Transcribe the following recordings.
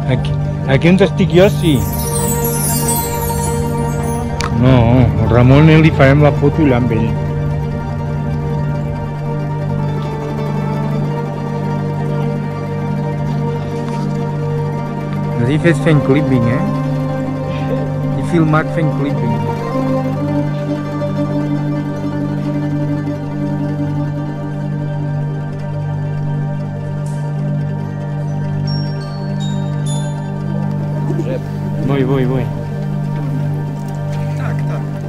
Aquí on estic jo, sí. No, el Ramon li farem la foto allà amb ell. He fet fent clipping, He filmat fent clipping. Voy. Tak.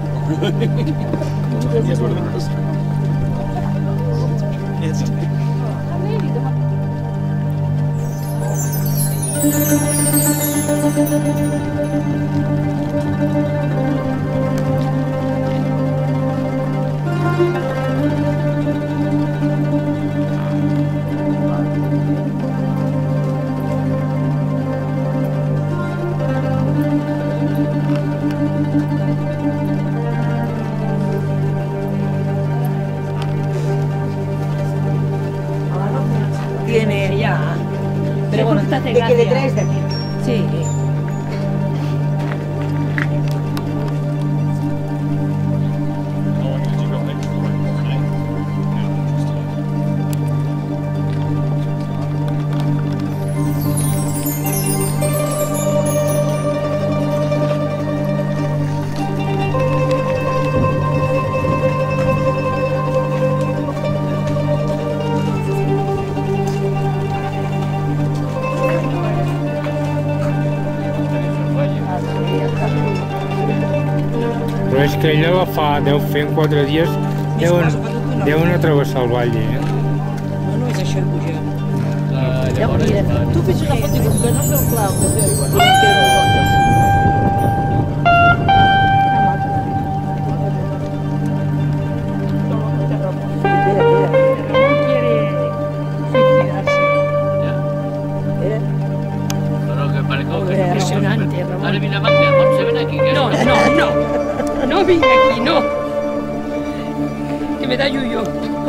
Jest. Tiene ya. Pero bueno, Te que le traes de aquí. Sí. Però és que ella deu fer en 4 dies, deuen travessar el vall, No és això, pujar. Tu fes una foto i com que no es veu clar, no veu. Impresionante, Ramón. Ahora viene Magda, Montse, ven aquí. No. No vine aquí, no. Que me da yuyo.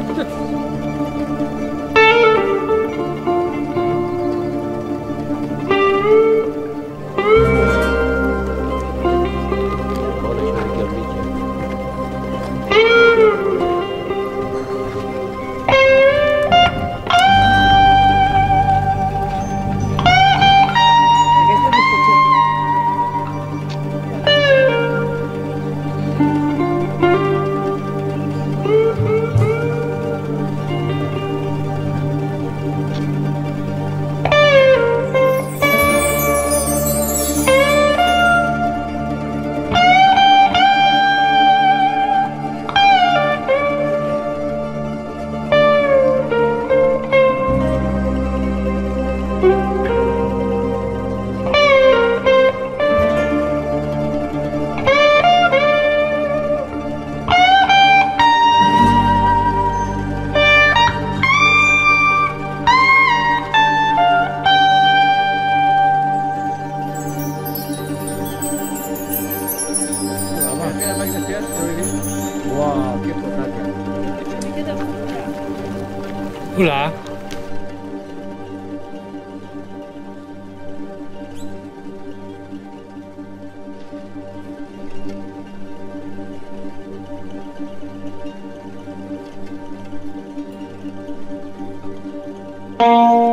Wow, qué potente. Hola. Oh.